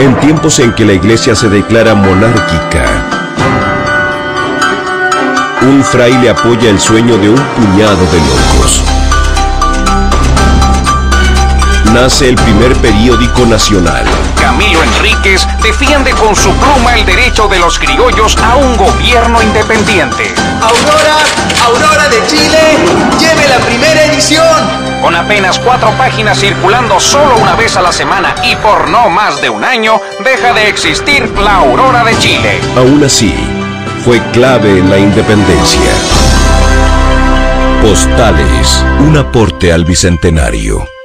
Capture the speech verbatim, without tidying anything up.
En tiempos en que la iglesia se declara monárquica, un fraile apoya el sueño de un puñado de locos. Nace el primer periódico nacional. Camilo Enríquez defiende con su pluma el derecho de los criollos a un gobierno independiente. Aurora, Aurora de Chile, lleve la primera edición. Con apenas cuatro páginas circulando solo una vez a la semana y por no más de un año, deja de existir la Aurora de Chile. Aún así, fue clave en la independencia. Postales, un aporte al Bicentenario.